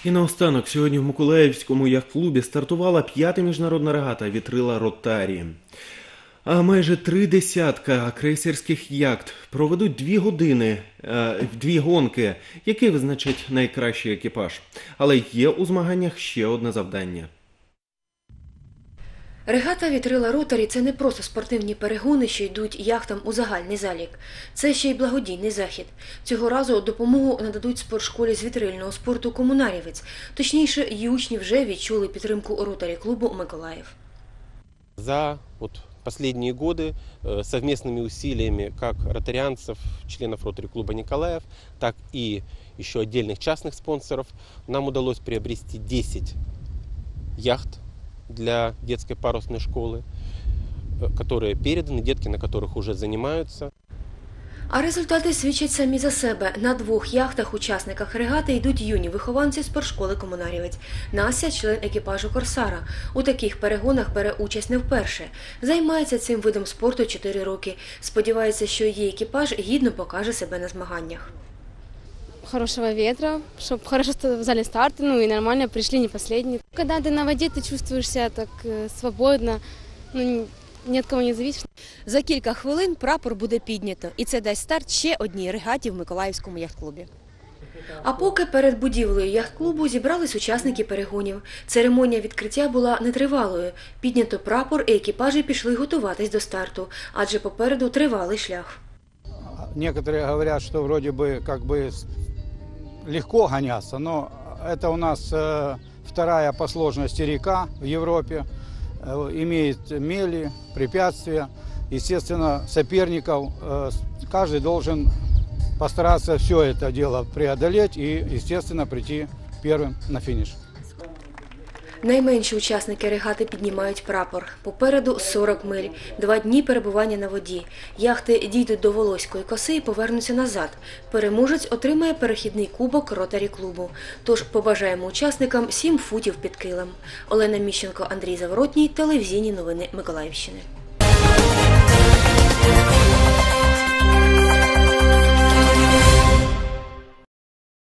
І наостанок, сьогодні в Миколаївському яхт-клубі стартувала 5-та міжнародна регата «Вітрила Ротарі». А майже 3 десятка крейсерських яхт проведуть 2 години, 2 гонки, які визначать найкращий екіпаж. Але є у змаганнях ще одне завдання. Регата «Вітрила Ротарі» – це не просто спортивні перегони, що йдуть яхтам у загальний залік. Це ще й благодійний захід. Цього разу допомогу нададуть спортшколі з вітрильного спорту «Комунарівець». Точніше, її учні вже відчули підтримку ротарі-клубу «Миколаїв». За последние годы совместными усилиями как ротарианцев, членов ротари-клуба «Николаев», так и еще отдельных частных спонсоров нам удалось приобрести 10 яхт для детской парусной школы, которые переданы, детки на которых уже занимаются. А результати свідчать самі за себе. На 2 яхтах-учасниках регати йдуть юні вихованці спортшколи «Комунарівець». Настя – член екіпажу «Корсара». У таких перегонах бере участь не вперше. Займається цим видом спорту 4 роки. Сподівається, що її екіпаж гідно покаже себе на змаганнях. Хорошего ветра, чтобы хорошо взяли старты, и нормально пришли, не последние. Когда ты на воде, ты чувствуешь себя так свободно, ни от кого не зависишь. За кілька хвилин прапор буде піднято, і це дасть старт ще одній регаті в Миколаївському яхт-клубі. А поки перед будівлею яхт-клубу зібрались учасники перегонів. Церемонія відкриття була нетривалою. Піднято прапор і екіпажі пішли готуватись до старту, адже попереду тривалий шлях. Некоторые говорят, что вроде бы легко гоняться, но это у нас вторая по сложности река в Европе, имеет мели, препятствия, естественно, соперников. Каждый должен постараться все это дело преодолеть и, естественно, прийти первым на финиш. Найменші учасники регати піднімають прапор. Попереду 40 миль, 2 дні перебування на воді. Яхти дійдуть до Волоської коси і повернуться назад. Переможець отримає перехідний кубок ротарі-клубу. Тож побажаємо учасникам 7 футів під килим. Олена Міщенко, Андрій Заворотній, телевізійні новини Миколаївщини.